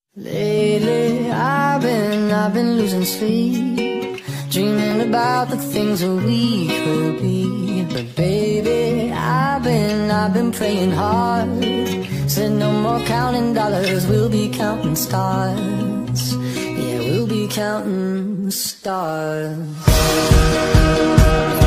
Lately I've been losing sleep, dreaming about the things that we could be. But baby, I've been praying hard. Said no more counting dollars, we'll be counting stars. Yeah, we'll be counting stars.